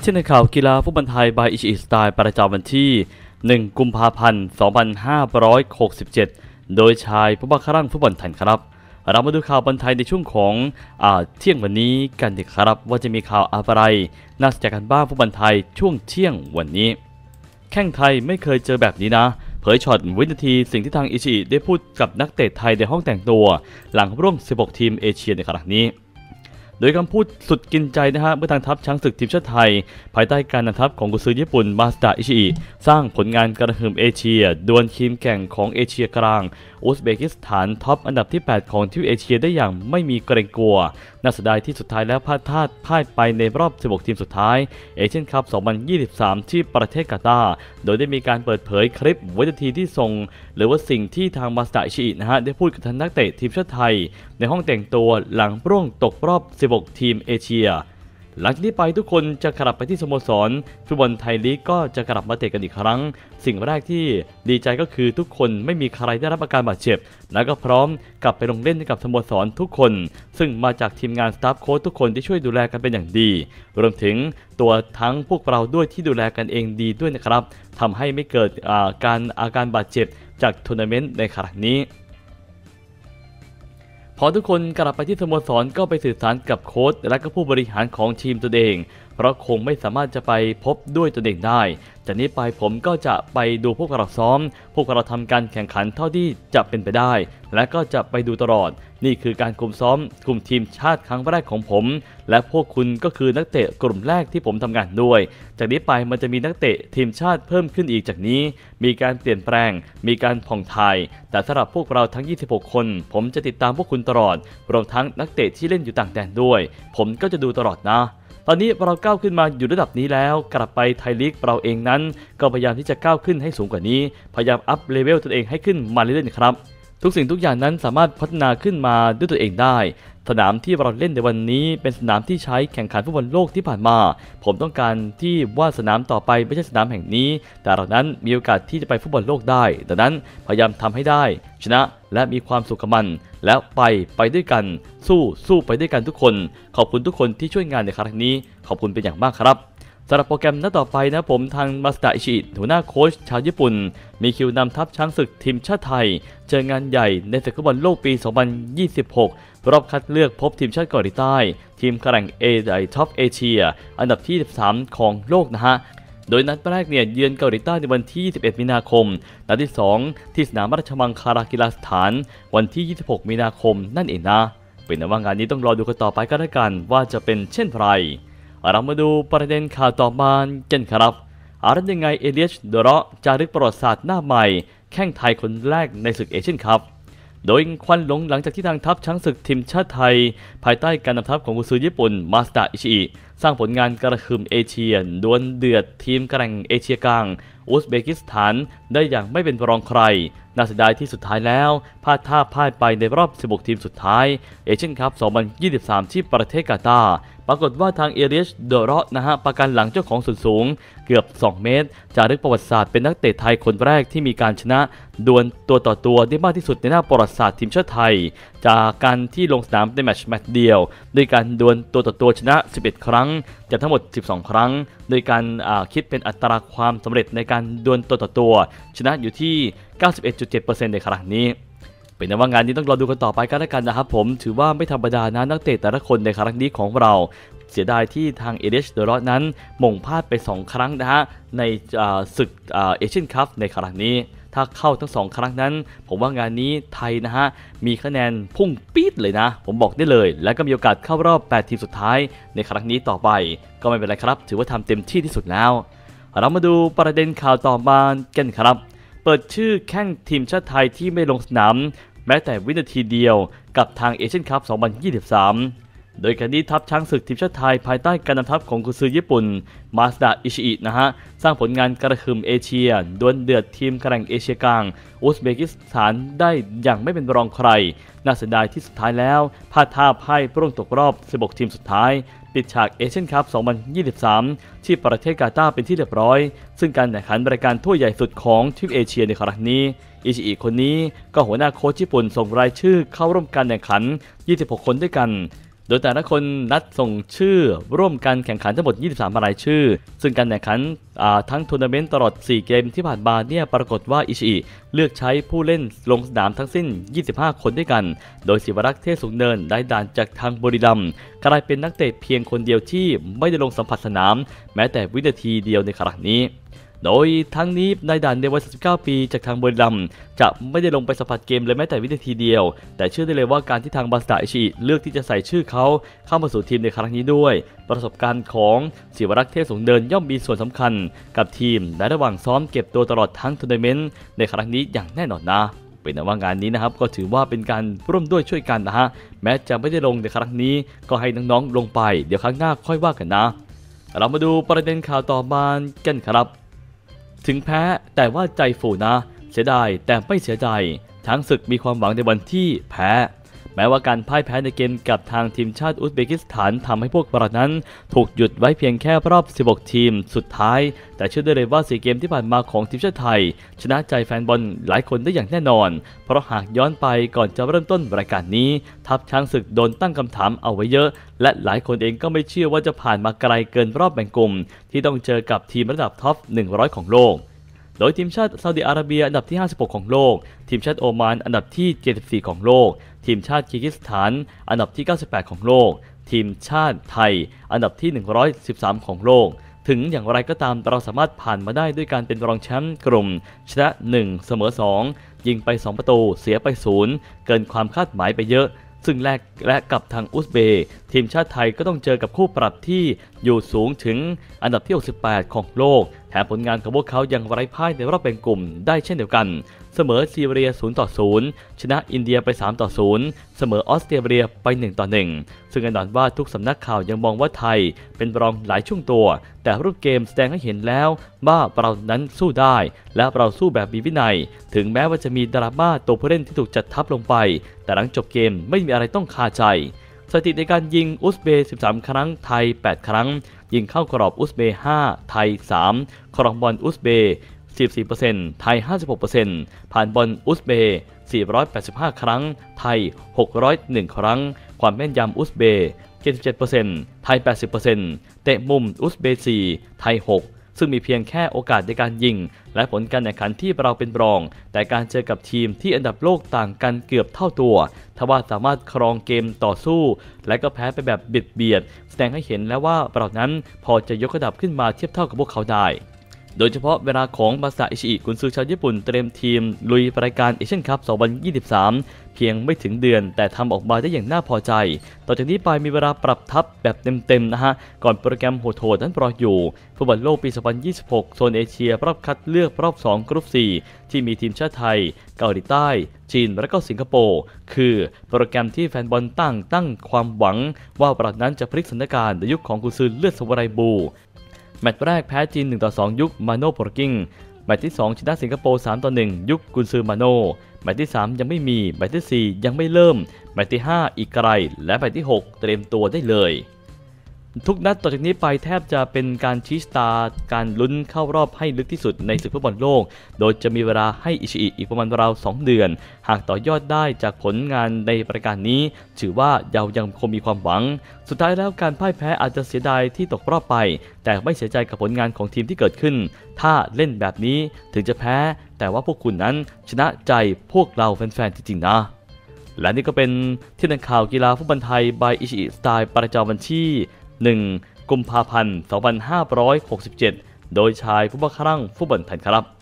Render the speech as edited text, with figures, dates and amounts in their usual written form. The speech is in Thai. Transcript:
ช่นในข่าวกีฬาฟุตบอลไทย by อิชิอิสไตล์ประจำวันที่1 กุมภาพันธ์ 2567 โดยชายผู้บังคับฟุตบอลไทยครับเรามาดูข่าวบอลไทยในช่วงของเที่ยงวันนี้กันดีครับว่าจะมีข่าวอะไรน่าสนใจกันบ้างฟุตบอลไทยช่วงเที่ยงวันนี้แข้งไทยไม่เคยเจอแบบนี้นะเผยช็อตวินาทีสิ่งที่ทางอิชิได้พูดกับนักเตะไทยในห้องแต่งตัวหลังร่วม16ทีมเอเชียในครั้งนี้โดยคำพูดสุดกินใจนะฮะเมื่อทางทัพช้างศึกทีมชาติไทยภายใต้การนำทัพของกุนซือญี่ปุ่นมาสดาอิชิอิสร้างผลงานกระหึ่มเอเชียดวลทีมแข่งของเอเชียกลางอุซเบกิสถานท็อปอันดับที่8ของทวีปเอเชียได้อย่างไม่มีเกรงกลัวน่าเสียดายที่สุดท้ายแล้วพ่ายไปในรอบ16ทีมสุดท้ายเอเชียนคัพ 2023 ที่ประเทศกาตาร์โดยได้มีการเปิดเผยคลิปวินาทีที่ทรงหรือว่าสิ่งที่ทางมาสดาอิชิอินะฮะได้พูดกับทางนักเตะทีมชาติไทยในห้องแต่งตัวหลังร่วงตกรอบ16ทีมเอเชียหลังจากนี้ไปทุกคนจะกลับไปที่สโมสรฟุตบอลไทยลีกก็จะกลับมาเตะกันอีกครั้งสิ่งแรกที่ดีใจก็คือทุกคนไม่มีใครได้รับอาการบาดเจ็บและก็พร้อมกลับไปลงเล่นให้กับสโมสรทุกคนซึ่งมาจากทีมงานสตาฟโค้ชทุกคนที่ช่วยดูแลกันเป็นอย่างดีรวมถึงตัวทั้งพวกเราด้วยที่ดูแลกันเองดีด้วยนะครับทำให้ไม่เกิดอาการบาดเจ็บจากทัวร์นาเมนต์ในครั้งนี้พอทุกคนกลับไปที่สโมสรก็ไปสื่อสารกับโค้ชและก็ผู้บริหารของทีมตัวเองเพราะคงไม่สามารถจะไปพบด้วยตัวเองได้จากนี้ไปผมก็จะไปดูพวกเราซ้อมพวกเราทำการแข่งขันเท่าที่จะเป็นไปได้และก็จะไปดูตลอดนี่คือการคุมซ้อมคุมทีมชาติครั้งแรกของผมและพวกคุณก็คือนักเตะกลุ่มแรกที่ผมทำงานด้วยจากนี้ไปมันจะมีนักเตะทีมชาติเพิ่มขึ้นอีกจากนี้มีการเปลี่ยนแปลงมีการผ่องถ่ายแต่สำหรับพวกเราทั้ง26คนผมจะติดตามพวกคุณตลอดรวมทั้งนักเตะที่เล่นอยู่ต่างแดนด้วยผมก็จะดูตลอดนะตอนนี้เราก้าวขึ้นมาอยู่ระดับนี้แล้วกลับไปไทยลีกเราเองนั้นก็พยายามที่จะก้าวขึ้นให้สูงกว่านี้พยายามอัพเลเวลตัวเองให้ขึ้นมาเรื่อยๆครับทุกสิ่งทุกอย่างนั้นสามารถพัฒนาขึ้นมาด้วยตัวเองได้สนามที่เราเล่นในวันนี้เป็นสนามที่ใช้แข่งขันฟุตบอลโลกที่ผ่านมาผมต้องการที่ว่าสนามต่อไปไม่ใช่สนามแห่งนี้แต่เรานั้นมีโอกาสที่จะไปฟุตบอลโลกได้ดังนั้นพยายามทำให้ได้ชนะและมีความสุขกับมันแล้วไปด้วยกันสู้ไปด้วยกันทุกคนขอบคุณทุกคนที่ช่วยงานในครั้งนี้ขอบคุณเป็นอย่างมากครับสำหรับโปรแกรมนัดต่อไปนะผมทางมาสดาอิชิหัวหน้าโค้ชชาวญี่ปุ่นมีคิวนำทัพช้างศึกทีมชาติไทยเจองานใหญ่ในศึกฟุตบอลโลกปี 2026 รอบคัดเลือกพบทีมชาติเกาหลีใต้ทีมแข่งท็อปเอเชียอันดับที่13ของโลกนะฮะโดยนัดแรกเนี่ยเยือนเกาหลีใต้ในวันที่21มีนาคมนัดที่2ที่สนามราชมังคลากีฬาสถานวันที่26มีนาคมนั่นเองนะเป็นว่างานนี้ต้องรอดูกันต่อไปก็แล้วกันว่าจะเป็นเช่นไรเรามาดูประเด็นข่าวต่อมากันครับอะไรยังไงเอเลียชโดเราะจารึกประวัติศาสตร์หน้าใหม่แข้งไทยคนแรกในศึกเอเชียนคัพโดยควันหลงหลังจากที่ทางทัพช้างศึกทีมชาติไทยภายใต้การนำทัพของกุนซือญี่ปุ่นมาสดาอิชิอิสร้างผลงานกระหึ่มเอเชียดวลเดือดทีมแข่งเอเชียกลางอุซเบกิสถานได้อย่างไม่เป็นรองใครน่าเสียดายที่สุดท้ายแล้วพ่ายไปในรอบ16ทีมสุดท้ายเอเชียนคัพ 2023 ที่ประเทศกาตาร์ปรากฏว่าทางเอเลียชโดเราะนะฮะประกันหลังเจ้าของส่วนสูงเกือบ2เมตรจารึกประวัติศาสตร์เป็นนักเตะไทยคนแรกที่มีการชนะดวลตัวต่อตัวได้มากที่สุดในหน้าประวัติศาสตร์ทีมชาติไทยจากการที่ลงสนามในแมตช์เดียวด้วยการดวลตัวต่อตัวชนะ11ครั้งจากทั้งหมด12ครั้งโดยการคิดเป็นอัตราความสำเร็จในการดวลตัวต่อตัวชนะอยู่ที่ 91.7% ในครั้งนี้เป็นว่างานนี้ต้องรอดูกันต่อไปกันแล้วกันนะครับผมถือว่าไม่ธรรมดานะนักเตะแต่ละคนในครั้งนี้ของเราเสียดายที่ทางเอเลียชโดเราะนั้นหม่งพลาดไป2ครั้งนะฮะในศึกเอเชียนคัพในครั้งนี้ถ้าเข้าทั้ง2ครั้งนั้นผมว่างานนี้ไทยนะฮะมีคะแนนพุ่งปี๊ดเลยนะผมบอกได้เลยและก็มีโอกาสเข้ารอบ8ทีมสุดท้ายในครั้งนี้ต่อไปก็ไม่เป็นไรครับถือว่าทำเต็มที่ที่สุดแล้วเรามาดูประเด็นข่าวต่อมากันครับเปิดชื่อแข้งทีมชาติไทยที่ไม่ลงสนามแม้แต่วินาทีเดียวกับทางเอเชียนคัพ 2023 โดยการนี้ทัพช้างศึกทีมชาติไทยภายใต้การนำทัพของกุนซือญี่ปุ่นมาสดาอิชิอินะฮะสร้างผลงานกระหึ่มเอเชียดวลเดือดทีมแข่งเอเชียกลางอุซเบกิสถานได้อย่างไม่เป็นรองใครน่าเสียดายที่สุดท้ายแล้วพ่ายร่วงตกรอบ16ทีมสุดท้ายปิดฉากเอเชียนคัพ 2023 ที่ประเทศกาตาร์เป็นที่เรียบร้อยซึ่งการแข่งขันรายการถ้วยใหญ่สุดของทวีปเอเชียในครั้งนี้อิชิอิคนนี้ก็หัวหน้าโค้ชญี่ปุ่นส่งรายชื่อเข้าร่วมการแข่งขัน26คนด้วยกันโดยแต่ละคนนัดส่งชื่อร่วมกันแข่งขันทั้งหมด23รายชื่อซึ่งการแข่งขันทั้งทัวร์นาเมนต์ตลอด4เกมที่ผ่านมาเนี่ยปรากฏว่าอิชิอิเลือกใช้ผู้เล่นลงสนามทั้งสิ้น25คนด้วยกันโดยศิวรักษ์เทพสูงเนินได้ด่านจากทางบุรีรัมย์กลายเป็นนักเตะเพียงคนเดียวที่ไม่ได้ลงสัมผัสสนามแม้แต่วินาทีเดียวในครั้งนี้โดยทั้งนี้นายด่านในวัย39ปีจากทางบุรีรัมย์จะไม่ได้ลงไปสัมผัสเกมเลยแม้แต่วินาทีเดียวแต่เชื่อได้เลยว่าการที่ทางบาสตาอิชิเลือกที่จะใส่ชื่อเขาเข้ามาสู่ทีมในครั้งนี้ด้วยประสบการณ์ของศิวรักษ์เทพสูงเนินย่อมมีส่วนสำคัญกับทีมในระหว่างซ้อมเก็บตัวตลอดทั้งทัวร์นาเมนต์ในครั้งนี้อย่างแน่นอนนะเป็นว่างานนี้นะครับก็ถือว่าเป็นการร่วมด้วยช่วยกันนะฮะแม้จะไม่ได้ลงในครั้งนี้ก็ให้น้องๆลงไปเดี๋ยวครั้งหน้าค่อยว่ากันนะเรามาดูประเด็นข่าวต่อมากันครับถึงแพ้แต่ว่าใจฟูนะเสียดายแต่ไม่เสียใจช้างศึกมีความหวังในวันที่แพ้แม้ว่าการพ่ายแพ้ในเกมกับทางทีมชาติอุซเบกิสถานทำให้พวกเรานั้นถูกหยุดไว้เพียงแค่รอบ16ทีมสุดท้ายแต่เชื่อได้เลยว่า4เกมที่ผ่านมาของทีมชาติไทยชนะใจแฟนบอลหลายคนได้อย่างแน่นอนเพราะหากย้อนไปก่อนจะเริ่มต้นรายการนี้ทัพช้างศึกโดนตั้งคำถามเอาไว้เยอะและหลายคนเองก็ไม่เชื่อว่าจะผ่านมาไกลเกินรอบแบ่งกลุ่มที่ต้องเจอกับทีมระดับท็อป100ของโลกโดยทีมชาติซาอุดิอาระเบียอันดับที่56ของโลกทีมชาติโอมานอันดับที่74ของโลกทีมชาติคีร์กิสถานอันดับที่98ของโลกทีมชาติไทยอันดับที่113ของโลกถึงอย่างไรก็ตามเราสามารถผ่านมาได้ด้วยการเป็นรองแชมป์กลุ่มชนะ1เสมอ2ยิงไป2ประตูเสียไป0เกินความคาดหมายไปเยอะซึ่งแลกและกับทางอุซเบย์ทีมชาติไทยก็ต้องเจอกับคู่ปรับที่อยู่สูงถึงอันดับที่68ของโลกแถมผลงานของพวกเขายังไร้พ่ายในรอบแบ่งกลุ่มได้เช่นเดียวกันเสมอซีเรีย0-0ชนะอินเดียไป3-0เสมอออสเตรเลียไป1-1ซึ่งแน่นอนว่าทุกสำนักข่าวยังมองว่าไทยเป็นรองหลายช่วงตัวแต่รูปเกมแสดงให้เห็นแล้วว่าเรานั้นสู้ได้และเราสู้แบบมีวินัยถึงแม้ว่าจะมีดราม่าตัวผู้เล่นที่ถูกจัดทับลงไปแต่หลังจบเกมไม่มีอะไรต้องคาใจสถิติในการยิงอุซเบย์13ครั้งไทย8ครั้งยิงเข้ากรอบอุซเบย์5ไทย3ครองบอลอุซเบย์44%ไทย 56% ผ่านบอลอุซเบย์485ครั้งไทย601ครั้งความแม่นยำอุซเบย์77%ไทย 80% เตะมุมอุซเบย์4ไทย6ซึ่งมีเพียงแค่โอกาสในการยิงและผลการแข่งขันที่เราเป็นรองแต่การเจอกับทีมที่อันดับโลกต่างกันเกือบเท่าตัวทว่าสามารถครองเกมต่อสู้และก็แพ้ไปแบบเบียดแสดงให้เห็นแล้วว่าเรานั้นพอจะยกระดับขึ้นมาเทียบเท่ากับพวกเขาได้โดยเฉพาะเวลาของมาซาอิชิอิกุนซือชาวญี่ปุ่นเตรียมทีมลุยรายการเอเชียนคัพ 2023 เพียงไม่ถึงเดือนแต่ทำออกมาได้อย่างน่าพอใจต่อจากนี้ไปมีเวลาปรับทัพแบบเต็มๆนะฮะก่อนโปรแกรมโหดๆนั้นรออยู่ฟุตบอลโลกปี 2026 โซนเอเชียรอบคัดเลือกรอบ 2 กรุ๊ป 4 ที่มีทีมชาติไทยเกาหลีใต้จีนและก็สิงคโปร์คือโปรแกรมที่แฟนบอลตั้งความหวังว่าเรานั้นจะพลิกสถานการณ์ในยุคของกุนซือเลือดสวรายบูแมตช์แรกแพ้จีน 1-2 ยุคมาโน่โปรกิ้งแมตช์ที่ 2 ชนะสิงคโปร์ 3-1 ยุคกุนซือมาโน่แมตช์ที่ 3 ยังไม่มีแมตช์ที่ 4 ยังไม่เริ่มแมตช์ที่ 5 อีกไกลและแมตช์ที่ 6 เตรียมตัวได้เลยทุกนัดต่อจากนี้ไปแทบจะเป็นการชี้ชะตาการลุ้นเข้ารอบให้ลึกที่สุดในศึกฟุตบอลโลกโดยจะมีเวลาให้อิชิอิอีกประมาณราว2เดือนหากต่อยอดได้จากผลงานในรายการนี้ถือว่าเรายังคงมีความหวังสุดท้ายแล้วการพ่ายแพ้อาจจะเสียดายที่ตกรอบไปแต่ไม่เสียใจกับผลงานของทีมที่เกิดขึ้นถ้าเล่นแบบนี้ถึงจะแพ้แต่ว่าพวกคุณนั้นชนะใจพวกเราแฟนๆจริงๆนะและนี่ก็เป็นที่นักข่าวกีฬาฟุตบอลไทย by อิชิอิสไตล์ประจำวันที่1 กุมภาพันธ์ 2567 โดยชายผู้บ้าคลั่งฟุตบอลไทยครับ